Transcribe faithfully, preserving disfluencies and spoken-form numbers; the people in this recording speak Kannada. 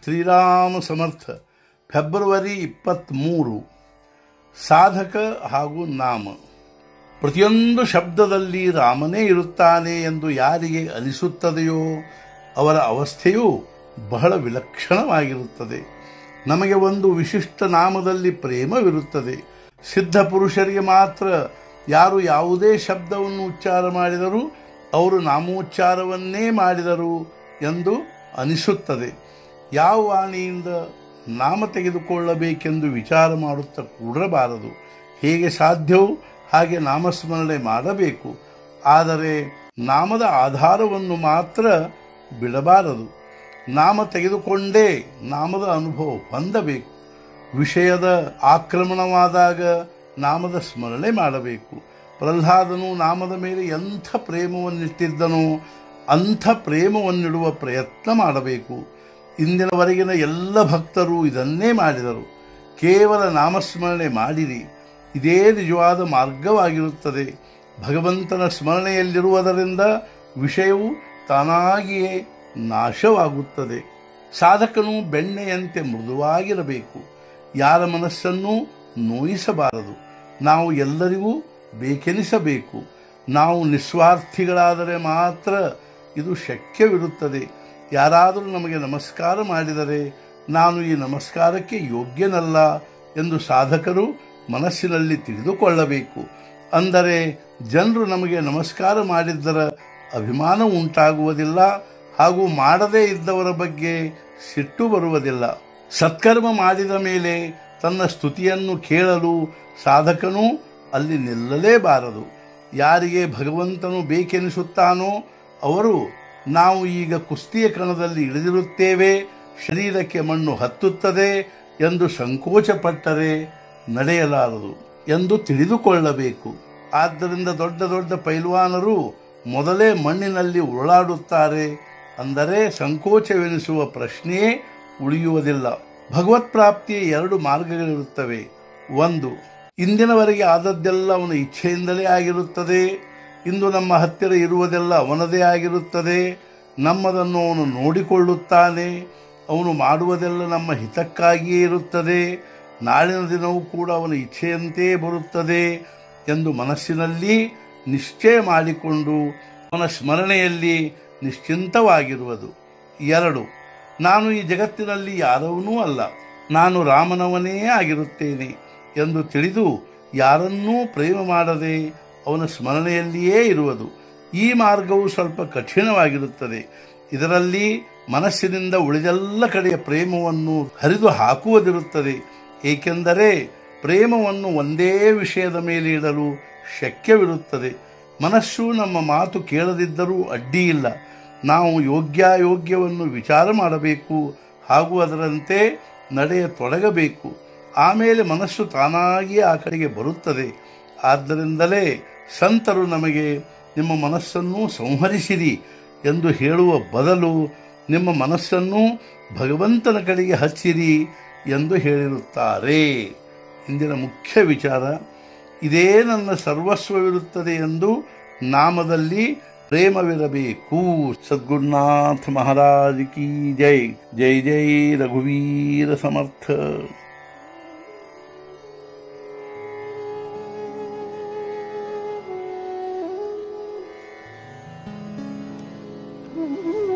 ಶ್ರೀರಾಮ ಸಮರ್ಥ. ಫೆಬ್ರವರಿ ಇಪ್ಪತ್ತ್ಮೂರು. ಸಾಧಕ ಹಾಗೂ ನಾಮ. ಪ್ರತಿಯೊಂದು ಶಬ್ದದಲ್ಲಿ ರಾಮನೇ ಇರುತ್ತಾನೆ ಎಂದು ಯಾರಿಗೆ ಅನಿಸುತ್ತದೆಯೋ ಅವರ ಅವಸ್ಥೆಯು ಬಹಳ ವಿಲಕ್ಷಣವಾಗಿರುತ್ತದೆ. ನಮಗೆ ಒಂದು ವಿಶಿಷ್ಟ ನಾಮದಲ್ಲಿ ಪ್ರೇಮವಿರುತ್ತದೆ. ಸಿದ್ಧ ಪುರುಷರಿಗೆ ಮಾತ್ರ ಯಾರು ಯಾವುದೇ ಶಬ್ದವನ್ನು ಉಚ್ಚಾರ ಮಾಡಿದರೂ ಅವರು ನಾಮೋಚ್ಚಾರವನ್ನೇ ಮಾಡಿದರು ಎಂದು ಅನಿಸುತ್ತದೆ. ಯಾವ ವಾಣಿಯಿಂದ ನಾಮ ತೆಗೆದುಕೊಳ್ಳಬೇಕೆಂದು ವಿಚಾರ ಮಾಡುತ್ತಾ ಕೂಡಬಾರದು. ಹೇಗೆ ಸಾಧ್ಯವೋ ಹಾಗೆ ನಾಮಸ್ಮರಣೆ ಮಾಡಬೇಕು. ಆದರೆ ನಾಮದ ಆಧಾರವನ್ನು ಮಾತ್ರ ಬಿಡಬಾರದು. ನಾಮ ತೆಗೆದುಕೊಂಡೇ ನಾಮದ ಅನುಭವ ಹೊಂದಬೇಕು. ವಿಷಯದ ಆಕ್ರಮಣವಾದಾಗ ನಾಮದ ಸ್ಮರಣೆ ಮಾಡಬೇಕು. ಪ್ರಹ್ಲಾದನು ನಾಮದ ಮೇಲೆ ಎಂಥ ಪ್ರೇಮವನ್ನಿಟ್ಟಿದ್ದನೋ ಅಂಥ ಪ್ರೇಮವನ್ನಿಡುವ ಪ್ರಯತ್ನ ಮಾಡಬೇಕು. ಇಂದಿನವರೆಗಿನ ಎಲ್ಲ ಭಕ್ತರು ಇದನ್ನೇ ಮಾಡಿದರು. ಕೇವಲ ನಾಮಸ್ಮರಣೆ ಮಾಡಿರಿ. ಇದೇ ನಿಜವಾದ ಮಾರ್ಗವಾಗಿರುತ್ತದೆ. ಭಗವಂತನ ಸ್ಮರಣೆಯಲ್ಲಿರುವುದರಿಂದ ವಿಷಯವು ತಾನಾಗಿಯೇ ನಾಶವಾಗುತ್ತದೆ. ಸಾಧಕನು ಬೆಣ್ಣೆಯಂತೆ ಮೃದುವಾಗಿರಬೇಕು. ಯಾರ ಮನಸ್ಸನ್ನು ನೋಯಿಸಬಾರದು. ನಾವು ಎಲ್ಲರಿಗೂ ಬೇಕೆನಿಸಬೇಕು. ನಾವು ನಿಸ್ವಾರ್ಥಿಗಳಾದರೆ ಮಾತ್ರ ಇದು ಶಕ್ಯವಿರುತ್ತದೆ. ಯಾರಾದರೂ ನಮಗೆ ನಮಸ್ಕಾರ ಮಾಡಿದರೆ ನಾನು ಈ ನಮಸ್ಕಾರಕ್ಕೆ ಯೋಗ್ಯನಲ್ಲ ಎಂದು ಸಾಧಕರು ಮನಸ್ಸಿನಲ್ಲಿ ತಿಳಿದುಕೊಳ್ಳಬೇಕು. ಅಂದರೆ ಜನರು ನಮಗೆ ನಮಸ್ಕಾರ ಮಾಡಿದ್ದರ ಅಭಿಮಾನ ಉಂಟಾಗುವುದಿಲ್ಲ ಹಾಗೂ ಮಾಡದೇ ಇದ್ದವರ ಬಗ್ಗೆ ಸಿಟ್ಟು ಬರುವುದಿಲ್ಲ. ಸತ್ಕರ್ಮ ಮಾಡಿದ ಮೇಲೆ ತನ್ನ ಸ್ತುತಿಯನ್ನು ಕೇಳಲು ಸಾಧಕನು ಅಲ್ಲಿ ನಿಲ್ಲಲೇಬಾರದು. ಯಾರಿಗೆ ಭಗವಂತನು ಬೇಕೆನಿಸುತ್ತಾನೋ ಅವರು ನಾವು ಈಗ ಕುಸ್ತಿಯ ಕಣದಲ್ಲಿ ಇಳಿದಿರುತ್ತೇವೆ, ಶರೀರಕ್ಕೆ ಮಣ್ಣು ಹತ್ತುತ್ತದೆ ಎಂದು ಸಂಕೋಚಪಟ್ಟರೆ ನಡೆಯಲಾರದು ಎಂದು ತಿಳಿದುಕೊಳ್ಳಬೇಕು. ಆದ್ದರಿಂದ ದೊಡ್ಡ ದೊಡ್ಡ ಪೈಲ್ವಾನರು ಮೊದಲೇ ಮಣ್ಣಿನಲ್ಲಿ ಉರುಳಾಡುತ್ತಾರೆ. ಅಂದರೆ ಸಂಕೋಚವೆನಿಸುವ ಪ್ರಶ್ನೆಯೇ ಉಳಿಯುವುದಿಲ್ಲ. ಭಗವತ್ ಪ್ರಾಪ್ತಿಯ ಎರಡು ಮಾರ್ಗಗಳಿರುತ್ತವೆ. ಒಂದು, ಇಂದಿನವರೆಗೆ ಆದದ್ದೆಲ್ಲ ಅವನ ಇಚ್ಛೆಯಿಂದಲೇ ಆಗಿರುತ್ತದೆ. ಇಂದು ನಮ್ಮ ಹತ್ತಿರ ಇರುವುದೆಲ್ಲ ಅವನದೇ ಆಗಿರುತ್ತದೆ. ನಮ್ಮದನ್ನು ಅವನು ನೋಡಿಕೊಳ್ಳುತ್ತಾನೆ. ಅವನು ಮಾಡುವುದೆಲ್ಲ ನಮ್ಮ ಹಿತಕ್ಕಾಗಿಯೇ ಇರುತ್ತದೆ. ನಾಳಿನ ದಿನವೂ ಕೂಡ ಅವನ ಇಚ್ಛೆಯಂತೆ ಬರುತ್ತದೆ ಎಂದು ಮನಸ್ಸಿನಲ್ಲಿ ನಿಶ್ಚಯ ಮಾಡಿಕೊಂಡು ಅವನ ಸ್ಮರಣೆಯಲ್ಲಿ ನಿಶ್ಚಿಂತವಾಗಿರುವುದು. ಎರಡು, ನಾನು ಈ ಜಗತ್ತಿನಲ್ಲಿ ಯಾರವನೂ ಅಲ್ಲ, ನಾನು ರಾಮನವನೇ ಆಗಿರುತ್ತೇನೆ ಎಂದು ತಿಳಿದು ಯಾರನ್ನೂ ಪ್ರೇಮ ಮಾಡದೆ ಅವನ ಸ್ಮರಣೆಯಲ್ಲಿಯೇ ಇರುವುದು. ಈ ಮಾರ್ಗವು ಸ್ವಲ್ಪ ಕಠಿಣವಾಗಿರುತ್ತದೆ. ಇದರಲ್ಲಿ ಮನಸ್ಸಿನಿಂದ ಉಳಿದೆಲ್ಲ ಕಡೆಯ ಪ್ರೇಮವನ್ನು ಹರಿದು ಹಾಕುವುದಿರುತ್ತದೆ. ಏಕೆಂದರೆ ಪ್ರೇಮವನ್ನು ಒಂದೇ ವಿಷಯದ ಮೇಲೆ ಇಡಲು ಶಕ್ಯವಿರುತ್ತದೆ. ಮನಸ್ಸು ನಮ್ಮ ಮಾತು ಕೇಳದಿದ್ದರೂ ಅಡ್ಡಿಯಿಲ್ಲ. ನಾವು ಯೋಗ್ಯಾಯೋಗ್ಯವನ್ನು ವಿಚಾರ ಮಾಡಬೇಕು ಹಾಗೂ ಅದರಂತೆ ನಡೆಯ ತೊಡಗಬೇಕು. ಆಮೇಲೆ ಮನಸ್ಸು ತಾನಾಗಿಯೇ ಆ ಕಡೆಗೆ ಬರುತ್ತದೆ. ಆದ್ದರಿಂದಲೇ ಸಂತರು ನಮಗೆ ನಿಮ್ಮ ಮನಸ್ಸನ್ನು ಸಂಹರಿಸಿರಿ ಎಂದು ಹೇಳುವ ಬದಲು ನಿಮ್ಮ ಮನಸ್ಸನ್ನು ಭಗವಂತನ ಕಡೆಗೆ ಹಚ್ಚಿರಿ ಎಂದು ಹೇಳಿರುತ್ತಾರೆ. ಇಂದಿನ ಮುಖ್ಯ ವಿಚಾರ ಇದೇ ನನ್ನ ಸರ್ವಸ್ವವಿರುತ್ತದೆ ಎಂದು ನಾಮದಲ್ಲಿ ಪ್ರೇಮವಿರಬೇಕು. ಸದ್ಗುರುನಾಥ ಮಹಾರಾಜ್ ಕಿ ಜೈ. ಜೈ ಜೈ ರಘುವೀರ ಸಮರ್ಥ. Mm-hmm.